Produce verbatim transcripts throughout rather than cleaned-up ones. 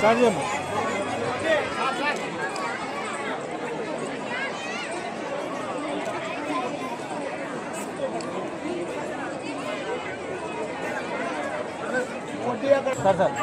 Sir sir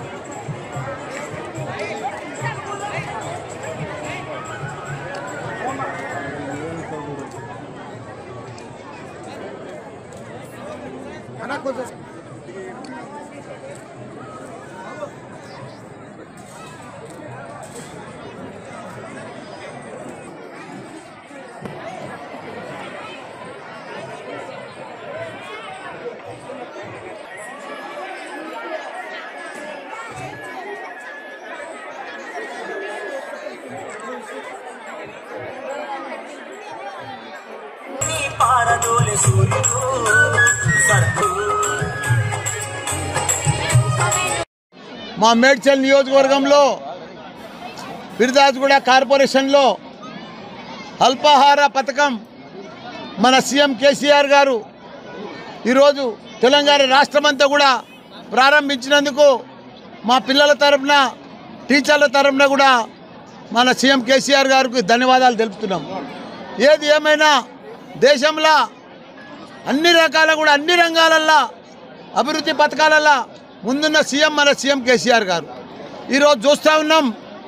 మా మేడ్చల్ నియోజకవర్గంలో బిర్దాజ్గూడ కార్పొరేషన్లో అల్పాహార పథకం మన సీఎం కేసీఆర్ గారు ఈరోజు తెలంగాణ రాష్ట్రమంతా కూడా ప్రారంభించినందుకు మా పిల్లల తరపున టీచర్ల తరపున కూడా మన సీఎం కేసీఆర్ గారికి ధన్యవాదాలు తెలుపుతున్నాం. ఏది ఏమైనా దేశంలో అన్ని రకాల కూడా అన్ని రంగాలల్లో అభివృద్ధి పథకాలల్లో ముందున్న సీఎం మన సీఎం కేసీఆర్ గారు. ఈరోజు చూస్తూ ఉన్నాం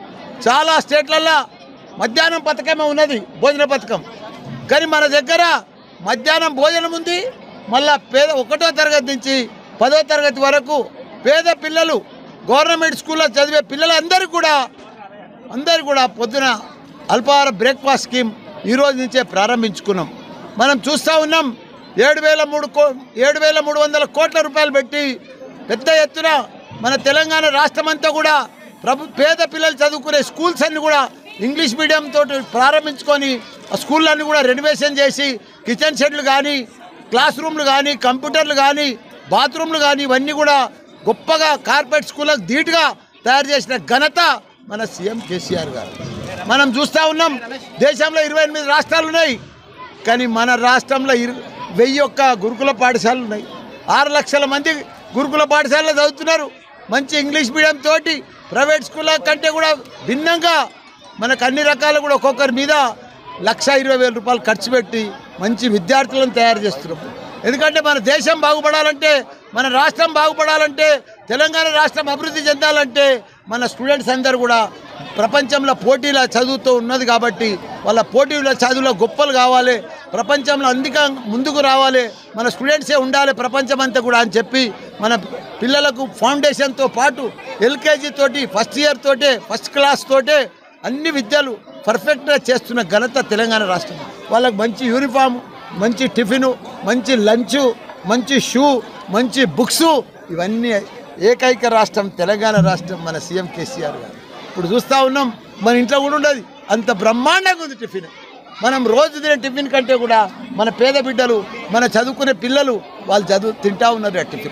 చాలా స్టేట్లల్లో మధ్యాహ్నం పథకమే ఉన్నది, భోజన పథకం. కానీ మన దగ్గర మధ్యాహ్నం భోజనం ఉంది, మళ్ళా పేద ఒకటో తరగతి నుంచి పదో తరగతి వరకు పేద పిల్లలు గవర్నమెంట్ స్కూల్లో చదివే పిల్లలందరికీ కూడా అందరికీ కూడా పొద్దున అల్పాహార బ్రేక్ఫాస్ట్ స్కీమ్ ఈరోజు నుంచే ప్రారంభించుకున్నాం. మనం చూస్తూ ఉన్నాం ఏడు వేల మూడు కో ఏడు వేల మూడు వందల కోట్ల రూపాయలు పెట్టి పెద్ద ఎత్తున మన తెలంగాణ రాష్ట్రమంతా కూడా ప్రభు పేద పిల్లలు చదువుకునే స్కూల్స్ అన్నీ కూడా ఇంగ్లీష్ మీడియంతో ప్రారంభించుకొని ఆ స్కూళ్ళన్నీ కూడా రెనోవేషన్ చేసి కిచెన్ షెడ్లు కానీ క్లాస్ రూమ్లు కానీ కంప్యూటర్లు కానీ బాత్రూమ్లు కానీ ఇవన్నీ కూడా గొప్పగా కార్పొరేట్ స్కూళ్ళకు ధీటుగా తయారు చేసిన ఘనత మన సీఎం కేసీఆర్ గారు. మనం చూస్తూ ఉన్నాం దేశంలో ఇరవై ఎనిమిది రాష్ట్రాలు ఉన్నాయి, కానీ మన రాష్ట్రంలో ఇరు వెయ్యి ఒక్క గురుకుల పాఠశాలలు ఉన్నాయి. ఆరు లక్షల మంది గురుకుల పాఠశాలలో చదువుతున్నారు. మంచి ఇంగ్లీష్ మీడియం తోటి ప్రైవేట్ స్కూళ్ళ కంటే కూడా భిన్నంగా మనకు అన్ని రకాలు కూడా ఒక్కొక్కరి మీద లక్ష ఇరవై వేల రూపాయలు ఖర్చు పెట్టి మంచి విద్యార్థులను తయారు చేస్తున్నాం. ఎందుకంటే మన దేశం బాగుపడాలంటే, మన రాష్ట్రం బాగుపడాలంటే, తెలంగాణ రాష్ట్రం అభివృద్ధి చెందాలంటే మన స్టూడెంట్స్ అందరూ కూడా ప్రపంచంలో పోటీల చదువుతూ ఉన్నది కాబట్టి వాళ్ళ పోటీల చదువులో గొప్పలు కావాలి, ప్రపంచంలో అందుక ముందుకు రావాలి, మన స్టూడెంట్సే ఉండాలి ప్రపంచం అంతా కూడా అని చెప్పి మన పిల్లలకు ఫౌండేషన్తో పాటు ఎల్కేజీ తోటి ఫస్ట్ ఇయర్ తోటే ఫస్ట్ క్లాస్ తోటే అన్ని విద్యలు పర్ఫెక్ట్గా చేస్తున్న ఘనత తెలంగాణ రాష్ట్రం. వాళ్ళకు మంచి యూనిఫామ్, మంచి టిఫిను, మంచి లంచు, మంచి షూ, మంచి బుక్సు, ఇవన్నీ ఏకైక రాష్ట్రం తెలంగాణ రాష్ట్రం మన సీఎం కేసీఆర్ గారు. ఇప్పుడు చూస్తూ ఉన్నాం మన ఇంట్లో కూడా ఉండదు, అంత బ్రహ్మాండంగా ఉంది టిఫిన్. మనం రోజు తినే టిఫిన్ కంటే కూడా మన పేద బిడ్డలు, మన చదువుకునే పిల్లలు వాళ్ళు చదువు తింటూ ఉన్నారు ఆ టిఫిన్.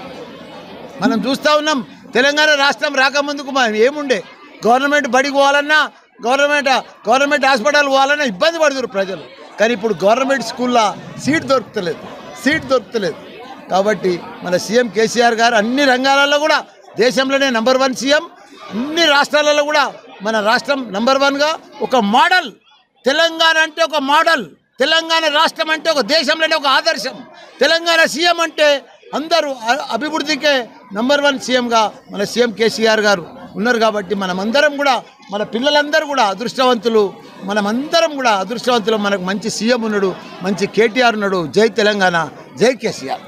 మనం చూస్తూ ఉన్నాం తెలంగాణ రాష్ట్రం రాకముందుకు మనం ఏముండే, గవర్నమెంట్ బడికి పోవాలన్నా, గవర్నమెంట్ గవర్నమెంట్ హాస్పిటల్ పోవాలన్నా ఇబ్బంది పడుతున్నారు ప్రజలు. కానీ ఇప్పుడు గవర్నమెంట్ స్కూల్లో సీట్ దొరుకుతలేదు, సీట్ దొరుకుతలేదు. కాబట్టి మన సీఎం కేసీఆర్ గారు అన్ని రంగాలలో కూడా దేశంలోనే నంబర్ వన్ సీఎం, అన్ని రాష్ట్రాలలో కూడా మన రాష్ట్రం నంబర్ వన్గా ఒక మోడల్. తెలంగాణ అంటే ఒక మోడల్, తెలంగాణ రాష్ట్రం అంటే ఒక దేశంలోనే ఒక ఆదర్శం. తెలంగాణ సీఎం అంటే అందరూ అభివృద్ధికే నంబర్ వన్ సీఎంగా మన సీఎం కేసీఆర్ గారు ఉన్నారు. కాబట్టి మనమందరం కూడా మన పిల్లలందరూ కూడా అదృష్టవంతులు, మనమందరం కూడా అదృష్టవంతులు. మనకు మంచి సీఎం ఉన్నాడు, మంచి కేటీఆర్ ఉన్నాడు. జై తెలంగాణ, జై కేసీఆర్.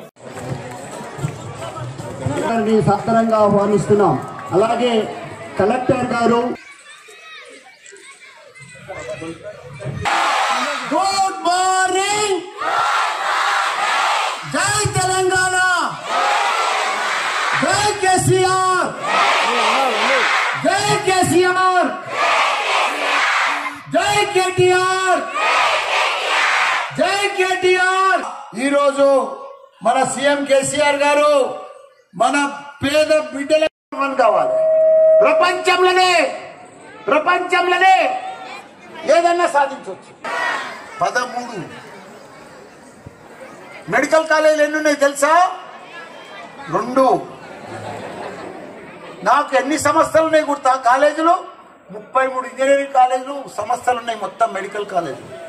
సాదరంగా ఆహ్వానిస్తున్నాం. అలాగే కలెక్టర్ గారు గుడ్ మార్నింగ్, జై తెలంగాణ, జై కేసీఆర్, జై కేసీఆర్, జై కేటీఆర్, జై కేటీఆర్. ఈరోజు మన సీఎం కేసీఆర్ గారు మన పేద బిడ్డలకు కావాలి. ప్రపంచంలోనే ప్రపంచంలోనే ఏదన్నా సాధించవచ్చు. పదమూడు మెడికల్ కాలేజీలు ఎన్ని ఉన్నాయి తెలుసా? రెండు. నాకు ఎన్ని సంస్థలు ఉన్నాయి గుర్తా కాలేజీలు ముప్పై మూడు ఇంజనీరింగ్ కాలేజీలు సంస్థలు ఉన్నాయి మొత్తం మెడికల్ కాలేజీలు